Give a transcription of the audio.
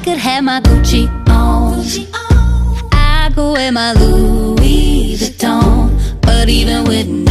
could have my Gucci on, I go wear my Louis Vuitton. But even with